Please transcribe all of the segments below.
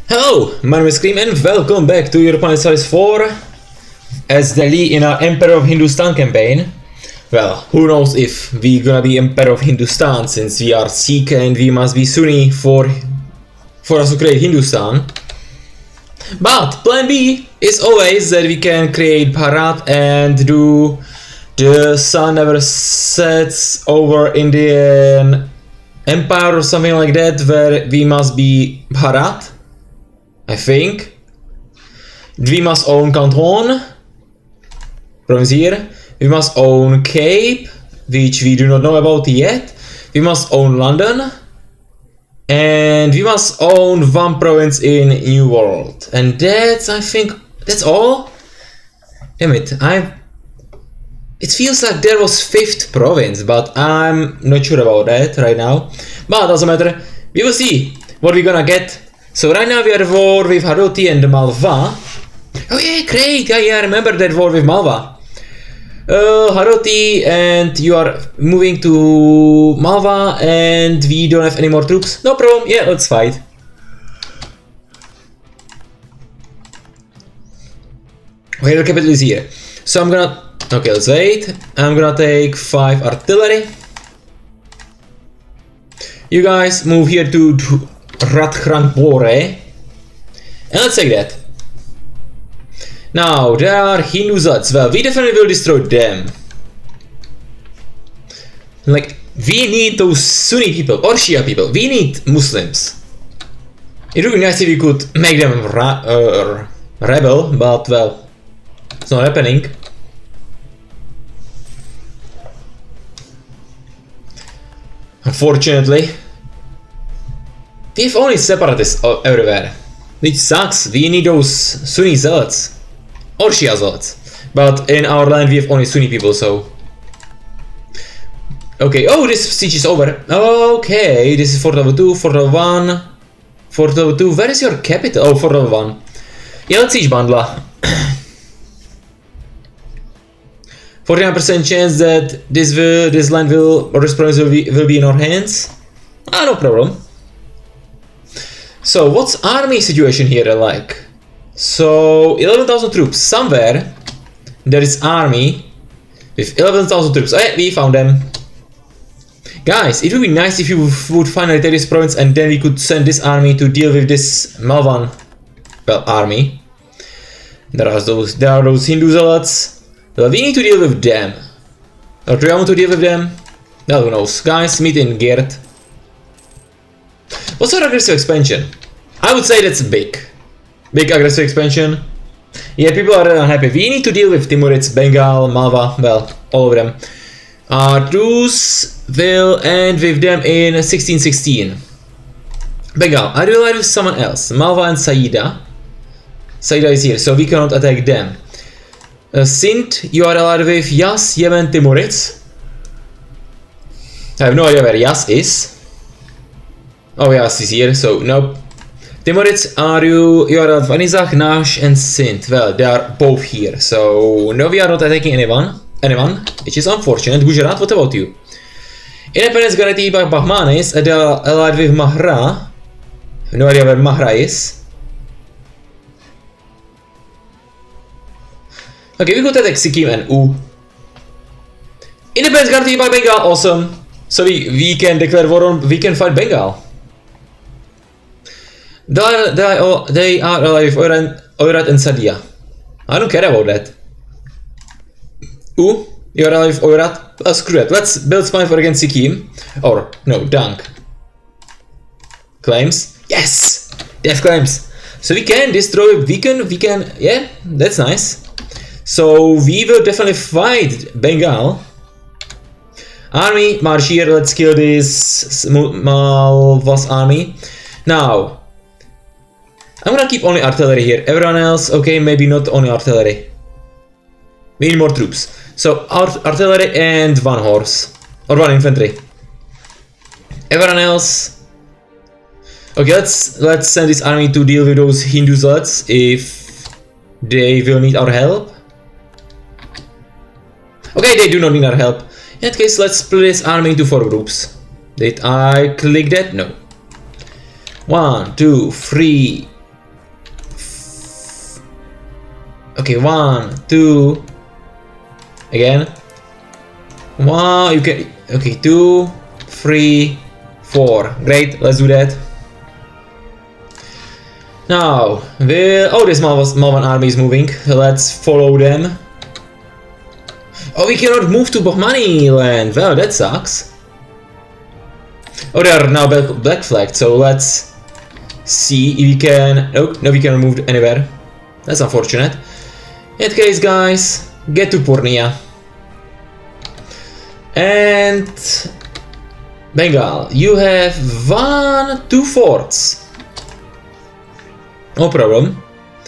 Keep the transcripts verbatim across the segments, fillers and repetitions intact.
Hello, my name is Cream and welcome back to Europa Universalis four as the lead in our Emperor of Hindustan campaign. Well, who knows if we're gonna be Emperor of Hindustan, since we are Sikh and we must be Sunni for, for us to create Hindustan. But plan B is always that we can create Bharat and do the sun never sets over Indian Empire or something like that, where we must be Bharat, I think. We must own Canton, province here. We must own Cape, which we do not know about yet. We must own London. And we must own one province in New World. And that's, I think, that's all? Damn it, I... It feels like there was fifth province, but I'm not sure about that right now. But doesn't matter, we will see what we're gonna get. So right now we are at war with Haroti and Malva. Oh yeah, great, yeah, yeah, I remember that war with Malva. Uh, Haroti, and you are moving to Malva, and we don't have any more troops. No problem, yeah, let's fight. Okay, the capital is here. So I'm gonna... Okay, let's wait. I'm gonna take five artillery. You guys move here to Ratchanpore. And let's take that. Now, there are Hindusans. Well, we definitely will destroy them. Like, we need those Sunni people or Shia people. We need Muslims. It would be nice if we could make them ra uh, rebel, but well, it's not happening. Unfortunately. We have only separatists everywhere, which sucks. We need those Sunni zealots. Or Shia zealots. But in our land we have only Sunni people, so... Okay, oh, this siege is over. Okay, this is Fort level two, Fort level one. Fort level two, where is your capital? Oh, Fort level one. Yeah, let's siege Bandla. forty-nine percent chance that this will, this land will, or this province will be, will be in our hands. Ah, no problem. So, what's army situation here like? So, eleven thousand troops. Somewhere there is army with eleven thousand troops. Oh yeah, we found them. Guys, it would be nice if you would finally take this province and then we could send this army to deal with this Malvan, well, army. There are those, there are those Hindu zealots. Well, we need to deal with them. Or do I want to deal with them? No, who knows. Guys, meet in Gert. What's our aggressive expansion? I would say that's big. Big aggressive expansion. Yeah, people are unhappy. We need to deal with Timurids, Bengal, Malva, well, all of them. Our uh, truce will end with them in sixteen sixteen. Bengal, I will allied with someone else. Malva and Saida. Saida is here, so we cannot attack them. Uh, Sindh, you are allied with Yas, Yemen, Timurids. I have no idea where Yas is. Oh, Yas is here, so nope. Timurids, are you, you are at Vanizakh, Nash and Sindh. Well, they are both here, so no, we are not attacking anyone, anyone, which is unfortunate. Gujarat, what about you? Independence guaranteed by Bahmanis, and they are allied with Mahra. No idea where Mahra is. Okay, we could attack Sikkim and U. Independence guaranteed by Bengal, awesome. So we, we can declare war on, we can fight Bengal. They are, they are, they are alive with Oirat and Sadia. I don't care about that. Ooh, you are alive with Oirat? Oh, screw it. Let's build spine for against Sikkim. Or, no, Dunk. Claims? Yes! They have claims. So we can destroy, we can, we can, yeah, that's nice. So we will definitely fight Bengal. Army, march here, let's kill this Malva's army. Now, I'm gonna keep only artillery here. Everyone else, okay, maybe not only artillery. We need more troops. So art artillery and one horse. Or one infantry. Everyone else. Okay, let's let's send this army to deal with those Hindu zealots if they will need our help. Okay, they do not need our help. In that case, let's split this army into four groups. Did I click that? No. One, two, three, Okay, one, two. Again. One, you can. Okay, two, three, four. Great, let's do that. Now, we'll, oh, this Malvan, Malvan army is moving. Let's follow them. Oh, we cannot move to Bahmani land. Well, that sucks. Oh, they are now black, black flagged, so let's see if we can... Oh, no, we cannot move anywhere. That's unfortunate. In that case, guys, get to Purnia. And... Bengal, you have one, two forts. No problem.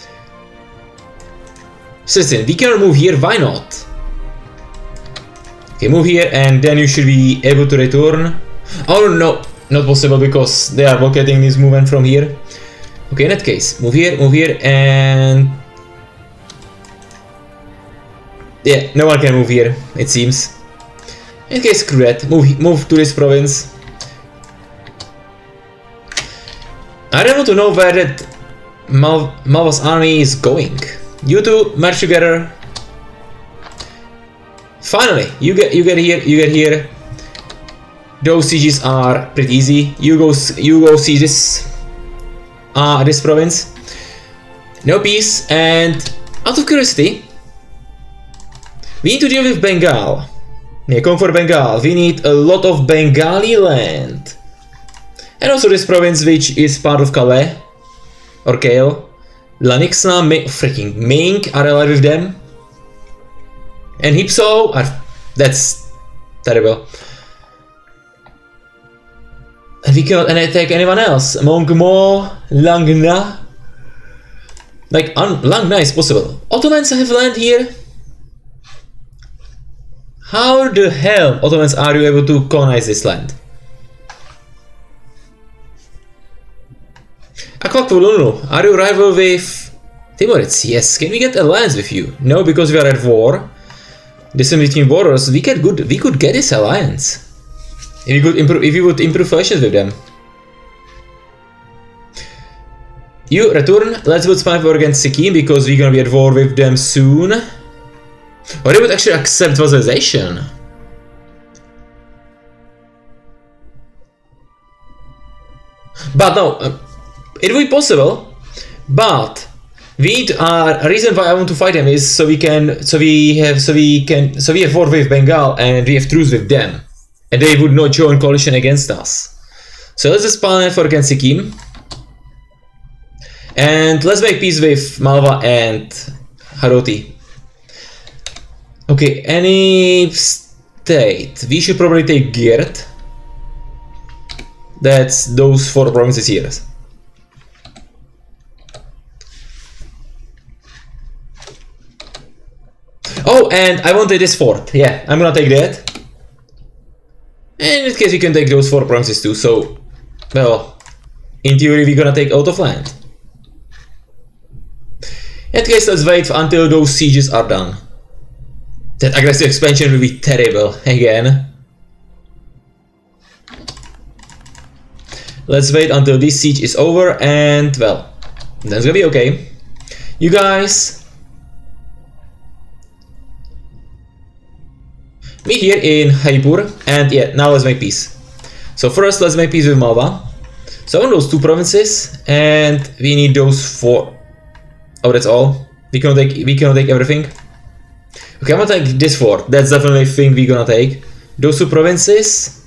So listen, we cannot move here, why not? Okay, move here and then you should be able to return. Oh no, not possible because they are blocking this movement from here. Okay, in that case, move here, move here and... Yeah, no one can move here, it seems. In that case, screw that, move, move to this province. I don't want to know where that Mal Malva's army is going. You two merge together. Finally, you get you get here, you get here. Those sieges are pretty easy. You go you go see this uh this province. No peace, and out of curiosity, we need to deal with Bengal. Yeah, come for Bengal. We need a lot of Bengali land. And also this province which is part of Calais. Or Kale. Lanixna, freaking Mink are allied with them. And Hipso are... That's terrible. And we cannot attack anyone else. Mongmo, Langna. Like, Langna is possible. Ottomans have land here? How the hell, Ottomans, are you able to colonize this land? Akvakulunu, are you rival with Timurids? Yes. Can we get alliance with you? No, because we are at war. Distance between borders. We could good. We could get this alliance. If we could improve. If we would improve relations with them. You return. Let's build spy war against Sikkim because we're gonna be at war with them soon. Or they would actually accept vassalization. But no. Uh, It would be possible, but we need, uh, a reason why I want to fight them is so we can, so we have, so we can, so we have war with Bengal and we have truce with them, and they would not join coalition against us. So let's just plan for against Sikkim, and let's make peace with Malva and Haroti. Okay, any state? We should probably take Girt. That's those four provinces here. Oh, and I wanted this fort. Yeah, I'm gonna take that. And in this case, we can take those four provinces too. So, well, in theory, we're gonna take out of land. In that case, let's wait until those sieges are done. That aggressive expansion will be terrible again. Let's wait until this siege is over, and well, that's gonna be okay. You guys. Meet here in Haripur, and yeah, now let's make peace. So first, let's make peace with Malva. So I want those two provinces, and we need those four. Oh, that's all. We cannot take. We cannot take everything. Okay, I'm gonna take this fort. That's definitely a thing we're gonna take. Those two provinces.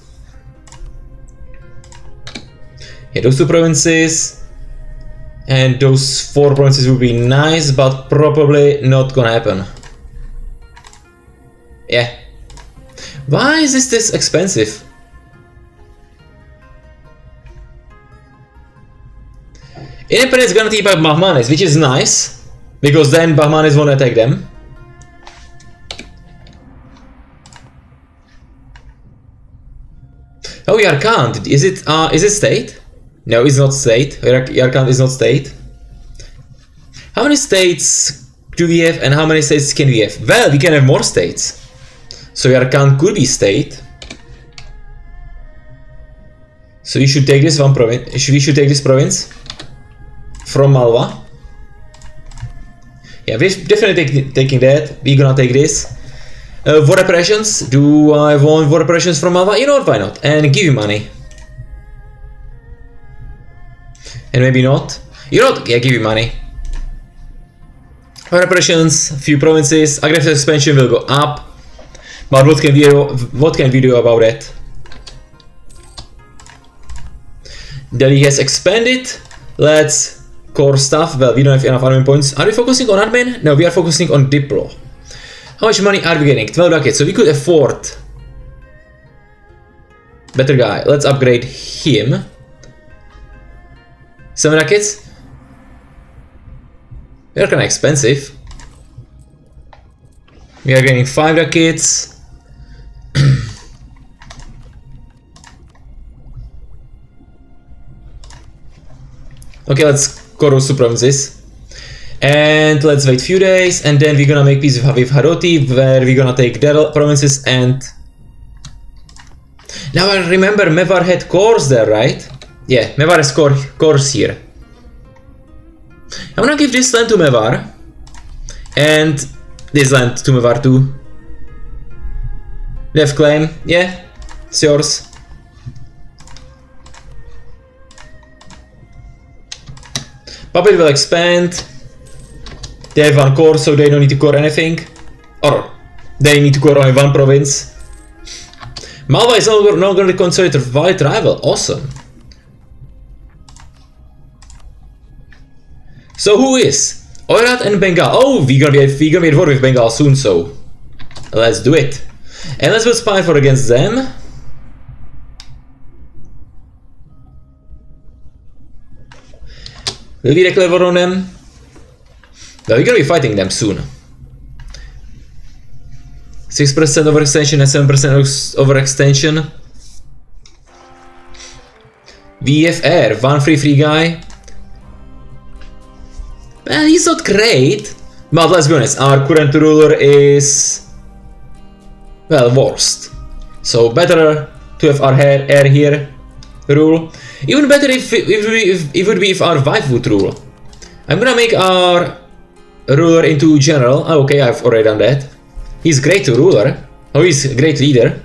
Yeah, those two provinces, and those four provinces would be nice, but probably not gonna happen. Yeah. Why is this this expensive? Independence guaranteed by Bahmanis, which is nice, because then Bahmanis won't attack them. Oh, Yarkand, is it uh is it state? No, it's not state. Yarkand is not state. How many states do we have, and how many states can we have? Well, we can have more states. So Yarkand could be state. So we should take this one province. We should take this province from Malva. Yeah, we're definitely take, taking that. We're gonna take this. Uh, war reparations. Do I want war reparations from Malva? You know what, why not? And give you money. And maybe not. You know what? Yeah, give you money. War reparations, few provinces. Aggressive expansion will go up. But what can we do, what can we do about it? Delhi has expanded. Let's core stuff. Well, we don't have enough admin points. Are we focusing on admin? No, we are focusing on Diplo. How much money are we getting? twelve rockets, so we could afford better guy. Let's upgrade him. seven rockets. They are kinda expensive. We are getting five rockets. Okay, let's go to two provinces. And let's wait few days, and then we're gonna make peace with, with Haroti, where we're gonna take their provinces. And now I remember Mevar had cores there, right? Yeah, Mevar has core, cores here. I'm gonna give this land to Mevar, and this land to Mevar too. Left claim, yeah, it's yours. Puppet will expand. They have one core, so they don't need to core anything. Or they need to core only one province. Malva is no longer, no longer considered a white rival. Awesome. So who is? Oirat and Bengal. Oh, we're gonna be we're gonna be at war with Bengal soon, so let's do it. And let's build spy for against them. Will we declare war on them? Well, we're gonna be fighting them soon. six percent overextension and seven percent overextension. V F R, one free free guy. Well, he's not great. But let's be honest, our current ruler is, well, worst. So better to have our heir here rule. Even better if it, if, if it would be if our wife would rule. I'm gonna make our ruler into general. Oh, okay, I've already done that. He's great to ruler. Oh, he's a great leader.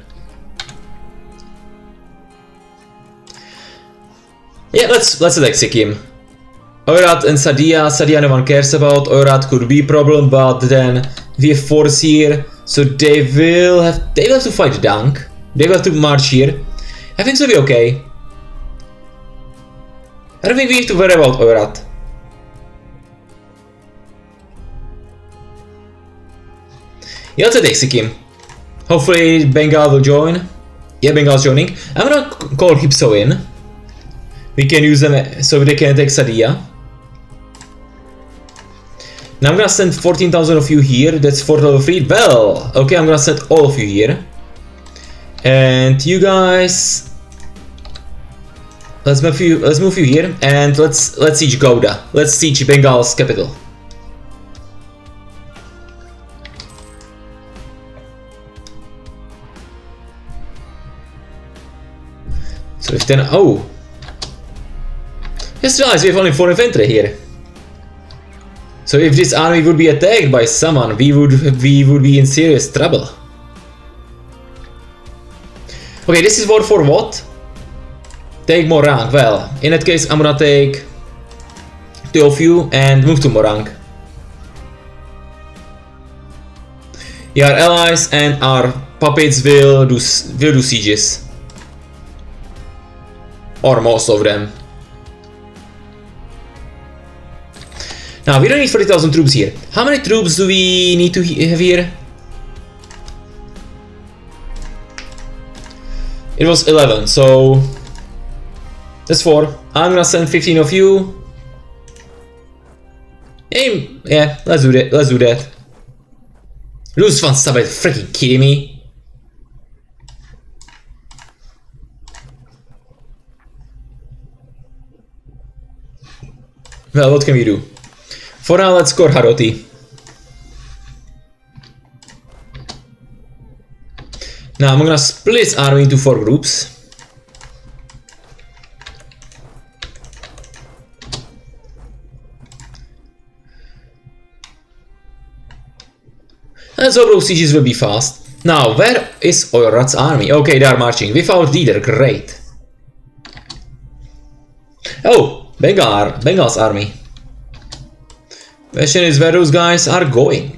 Yeah, let's let's execute him. Oirat and Sadia. Sadia no one cares about. Oirat could be a problem, but then we have force here, so they will have they will have to fight Dunk. They will have to march here. I think so. Be okay. I don't think we have to worry about Oirat. Yeah, let's execute him. Hopefully Bengal will join. Yeah, Bengal's joining. I'm gonna call Hipso in. We can use them so they can take Sadia. Now I'm gonna send fourteen thousand of you here. That's four level three. Well, okay, I'm gonna send all of you here. And you guys, let's move you. Let's move you here, and let's let's siege Gouda. Let's siege Bengal's capital. So if then, oh, just realized we have only four infantry here. So if this army would be attacked by someone, we would we would be in serious trouble. Okay, this is war for what? Take Morang. Well, in that case, I'm gonna take two of you and move to Morang. Yeah, our allies and our puppets will do will do sieges. Or most of them. Now, we don't need forty thousand troops here. How many troops do we need to have here? It was eleven, so that's four. I'm gonna send fifteen of you. Aim, yeah, let's do that. Let's do that. Lose one stop, freaking kidding me. Well, what can we do? For now, let's score Haroti. Now I'm gonna split army into four groups. And so those sieges will be fast. Now, where is Oirat's army? Okay, they are marching. Without leader, great. Oh, Bengal, Bengal's army. Question is where those guys are going.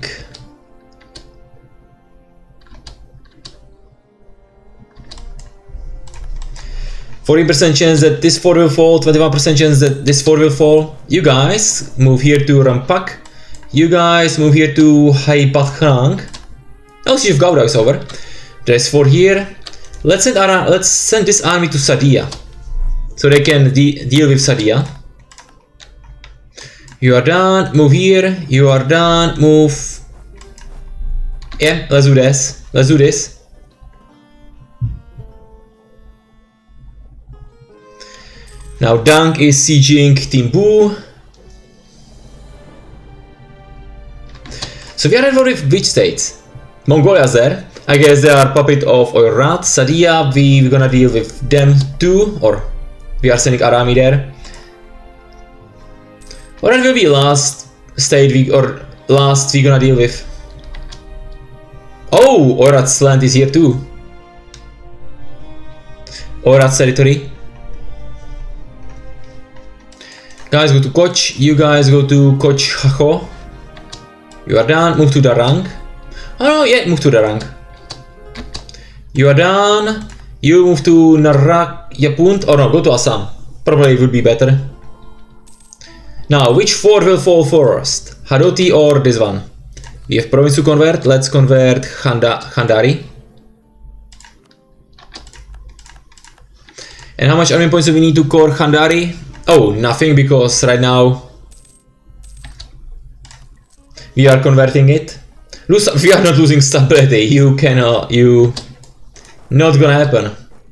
forty percent chance that this fort will fall, twenty-one percent chance that this fort will fall. You guys move here to Rampak. You guys move here to Haipatkhang. Oh, Chief Gauda is over. There's four here. Let's send, our, let's send this army to Sadia. So they can de deal with Sadia. You are done, move here. You are done, move. Yeah, let's do this. Let's do this. Now Dunk is sieging Timbu. So we are involved with which states? Mongolia's there. I guess they are puppet of Oirat. Sadia, we, we're gonna deal with them too. Or we are sending our army there. What will be last state we or last we gonna deal with? Oh, Oirat's land is here too. Oirat's territory. Guys go to Koch. You guys go to Koch Hacho. You are done. Move to Darang. Oh no, yeah, move to Darang. You are done. You move to Narak Yapunt. Or no, go to Assam. Probably it would be better. Now, which fort will fall first? Hadoti or this one? We have province to convert. Let's convert Khanda Khandari. And how much army points do we need to core Khandari? Oh, nothing, because right now we are converting it. Lose, we are not losing stability. You cannot. You not gonna happen.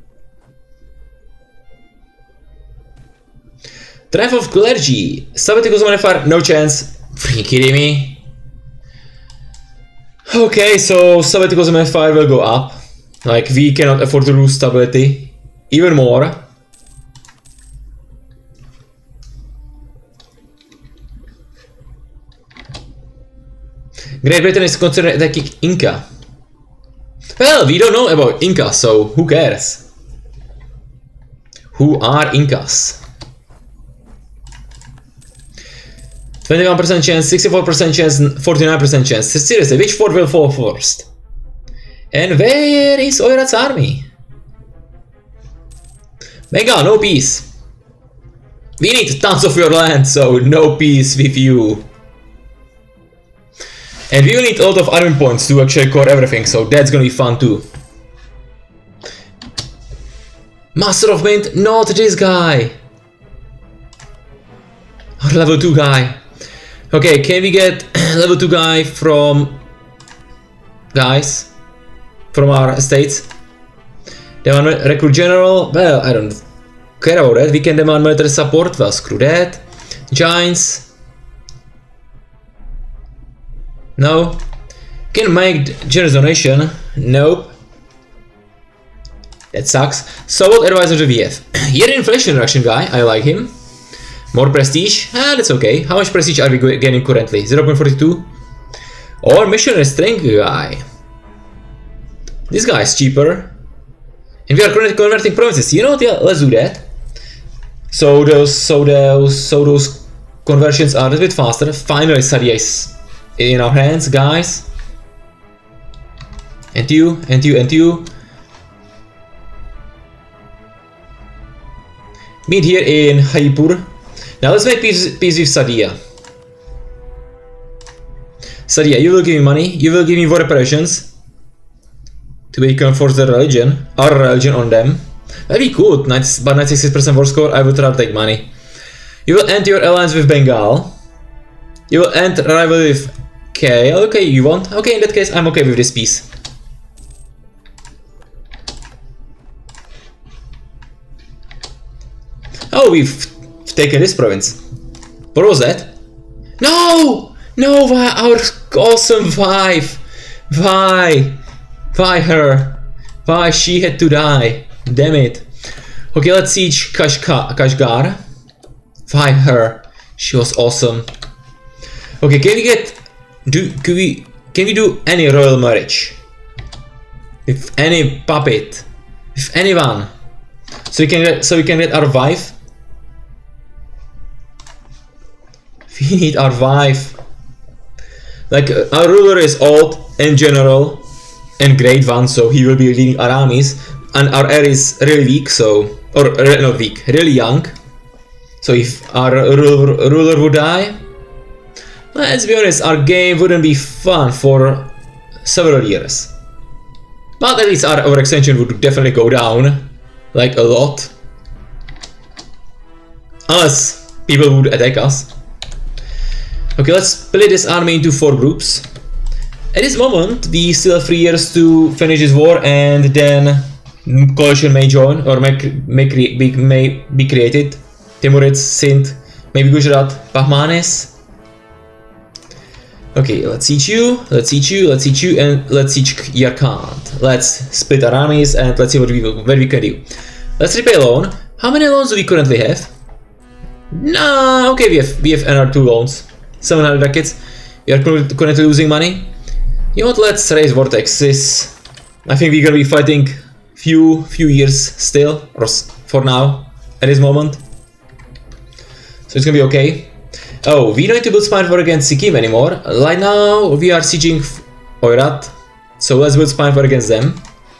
Triumph of Clergy. Stability goes on far. No chance. Freaking kidding me? Okay, so stability goes on fire will go up. Like, we cannot afford to lose stability. Even more. Great Britain is considering attacking Inca. Well, we don't know about Inca, so who cares? Who are Incas? twenty-one percent chance, sixty-four percent chance, forty-nine percent chance. Seriously, which fort will fall first? And where is Oirat's army? Bengal, no peace. We need tons of your land, so no peace with you. And we will need a lot of army points to actually core everything, so that's gonna be fun too. Master of Mint, not this guy. Our level two guy. Okay, can we get level two guy from guys from our estates? Demand recruit general. Well, I don't care about that. We can demand military support. Well, screw that. Giants. No. Can make generous donation. Nope. That sucks. So what advisor do we have? Here inflation reduction guy. I like him. More prestige? Ah, that's okay. How much prestige are we getting currently? zero point four two? Or missionary strength guy. This guy is cheaper. And we are currently converting provinces. You know what? Yeah, let's do that. So those, so those, so those conversions are a bit faster. Finally, Sadia is in our hands, guys. And you, and you, and you. Meet here in Haipur. Now let's make peace, peace with Sadia. Sadia, you will give me money. You will give me war reparations. To we can force the religion, our religion on them. Very good, but ninety-six percent war score, I would rather take money. You will end your alliance with Bengal. You will end rival with K. Okay, you want? Okay, in that case, I'm okay with this peace. Oh, we've taken this province. What was that? No! No, why our awesome wife? Why? Why her? Why she had to die? Damn it. Okay, let's siege Kashka Kashgar. Why her? She was awesome. Okay, can we get... Do, can we... can we do any royal marriage? With any puppet? With anyone? So we can get, so we can get our wife? We need our wife. Like, uh, our ruler is old in general and great one, so he will be leading our armies, and our heir is really weak, so, or uh, not weak, really young. So if our ruler, ruler would die, let's be honest, our game wouldn't be fun for several years. But at least our overextension would definitely go down, like a lot. Unless people would attack us. Okay, let's split this army into four groups. At this moment, we still have three years to finish this war, and then coalition may join, or may, may, be, may be created. Timurids, Sindh, maybe Gujarat, Bahmanis. Okay, let's siege you, let's siege you, let's siege you, and let's siege Yarkand. Let's split our armies, and let's see what we, what we can do. Let's repay loan. How many loans do we currently have? No, okay, we have, we have another two loans. seven hundred rackets. We are currently losing money. You know what, let's raise vortexes. I think we're gonna be fighting few few years still, or for now, at this moment. So it's gonna be okay. Oh, we don't need to build spine for against Sikkim anymore. Right now, we are sieging Oirat. So let's build spine for against them.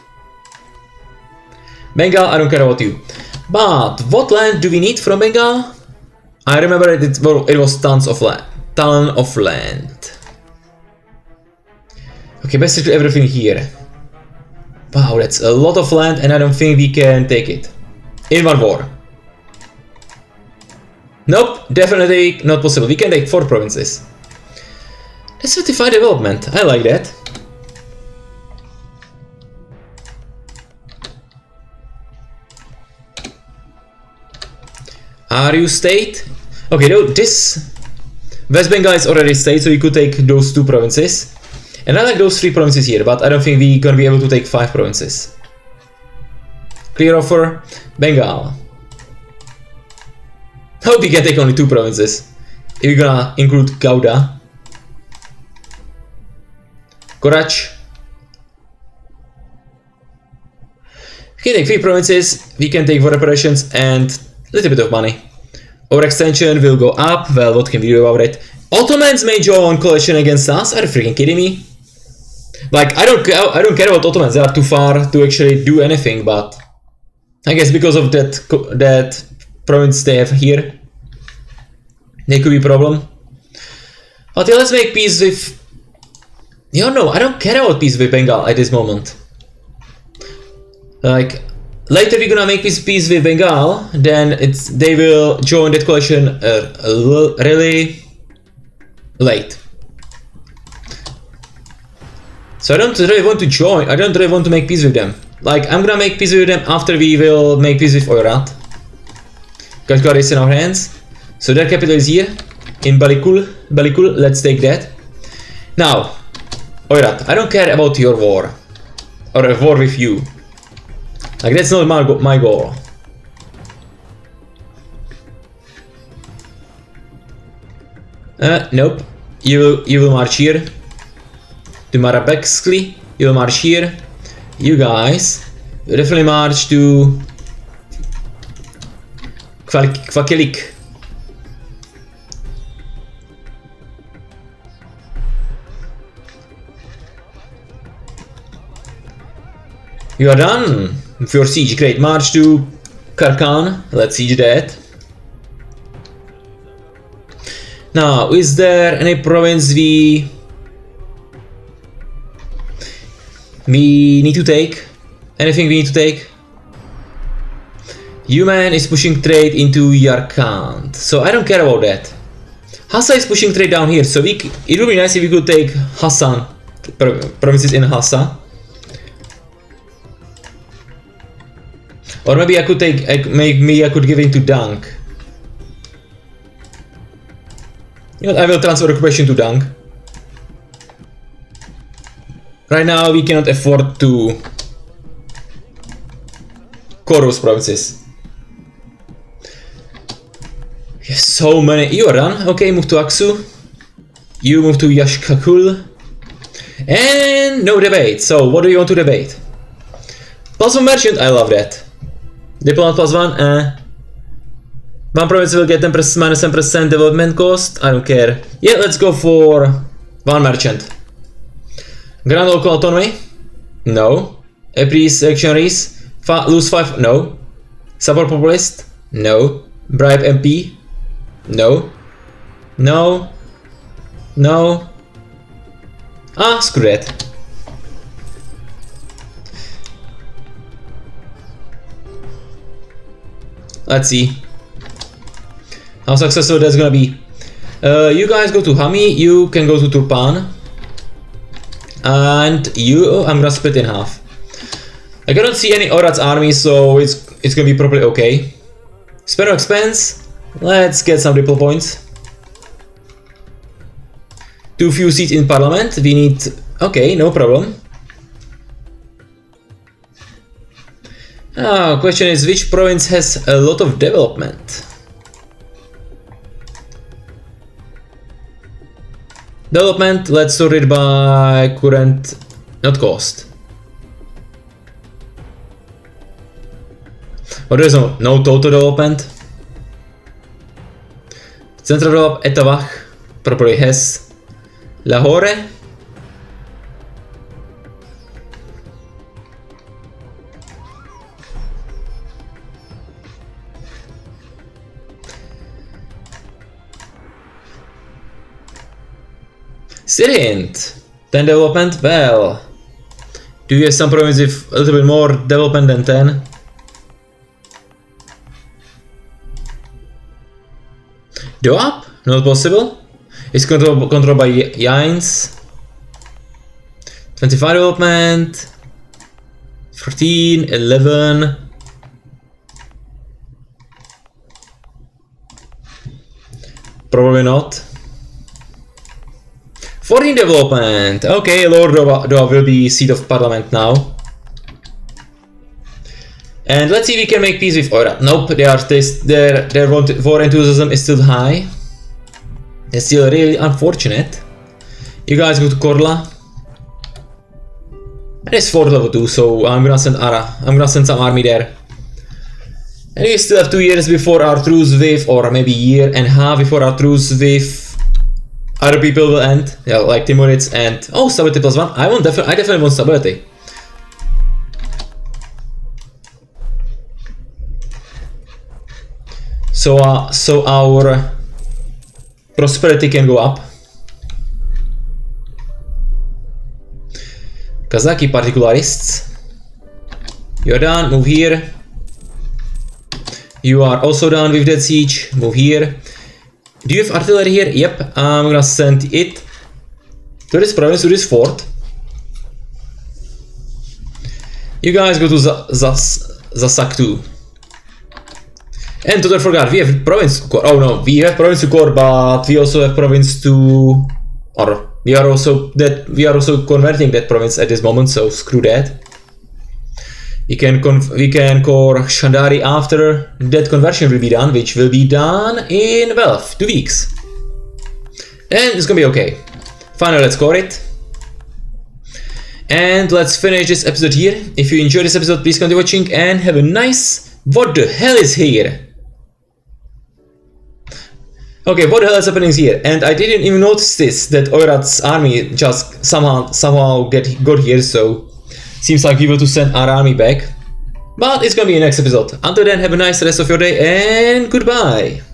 Bengal, I don't care about you. But what land do we need from Bengal? I remember it, well, it was tons of land. Ton of land. Okay, basically everything here. Wow, that's a lot of land, and I don't think we can take it in one war. Nope, definitely not possible. We can take four provinces. That's certified development. I like that. Are you state? Okay, no, this West Bengal is already state, so we could take those two provinces. And I like those three provinces here, but I don't think we're gonna be able to take five provinces. Clear offer, Bengal. Hope we can take only two provinces. If we're gonna include Gouda. Korach. We can take three provinces, we can take war reparations and a little bit of money. Overextension will go up, well, what can we do about it? Ottomans may join coalition against us, are you freaking kidding me? Like, I don't, I don't care about Ottomans, they are too far to actually do anything, but I guess because of that, that province they have here, they could be a problem. But yeah, let's make peace with... You know, no, I don't care about peace with Bengal at this moment. Like, later we're gonna make peace, peace with Bengal, then it's they will join that coalition uh, really late. So I don't really want to join, I don't really want to make peace with them. Like, I'm gonna make peace with them after we will make peace with Oirat. Because God is in our hands. So their capital is here, in Balikul. Balikul, let's take that. Now, Oirat, I don't care about your war. Or a war with you. Like, that's not my, go my goal. Uh, nope. You will, you will march here. To Marabekskli. You will march here. You guys will definitely march to Kvakelik. You are done with your siege. Great. March to Karkan. Let's siege that. Now, is there any province we we need to take? Anything we need to take? Human is pushing trade into Yarkand, so I don't care about that. Hassa is pushing trade down here, so we c it would be nice if we could take Hassan provinces in Hassa. Or maybe I could take, maybe I could give it to Dunk. You know, I will transfer occupation to Dunk. Right now we cannot afford to Korus provinces. We have so many. You are done. Okay, move to Aksu. You move to Yashkakul. And no debate. So what do you want to debate? Plus one merchant, I love that. Diplomat plus one, eh. One province will get ten percent minus ten percent development cost. I don't care. Yeah, let's go for one merchant. Grand local autonomy? No. Appease actionaries? Fa lose five? No. Support populist? No. Bribe M P? No. No. No. Ah, screw that. Let's see how successful that's gonna be. Uh, you guys go to Hami, you can go to Turpan. And you, I'm gonna split in half. I cannot see any Orat's army, so it's it's gonna be probably okay. Spend no expense. Let's get some ripple points. Too few seats in parliament. We need. Okay, no problem. Ah, question is which province has a lot of development? Development. Let's sort it by current, not cost. Or there is no, no total development. Central develop Etavach probably has. Lahore. Sirint. ten development. Well, do you have some province with a little bit more development than ten? Doab? Not possible. It's controlled controlled by Yines. twenty-five development. fourteen, eleven. Probably not. fourteen development. Okay, Lord Doab will be seat of parliament now. And let's see if we can make peace with Oirat. Nope, they are their their war enthusiasm is still high. It's still really unfortunate. You guys go to Korla. And it's fourth level two, so I'm gonna send Ara. I'm gonna send some army there. And we still have two years before our truce with, or maybe a year and a half before our truce with other people will end. Yeah, like Timurids and oh, stability plus one. I want definitely I definitely want stability. So uh, so our prosperity can go up. Kazaki particularists. You're done, move here. You are also done with that siege, move here. Do you have artillery here? Yep, I'm gonna send it to this province, to this fort. You guys go to Zasaktu. And totally forgot, we have province to core. Oh no, we have province to core, but we also have province to, or we are also that we are also converting that province at this moment. So screw that. We can conf we can core Shandari after that conversion will be done, which will be done in well two weeks, and it's gonna be okay. Finally, let's core it. And let's finish this episode here. If you enjoyed this episode, please continue watching and have a nice. What the hell is here? Okay, what the hell is happening here? And I didn't even notice this, that Oirat's army just somehow somehow get got here, so seems like we will to send our army back. But it's gonna be a next episode. Until then, have a nice rest of your day and goodbye.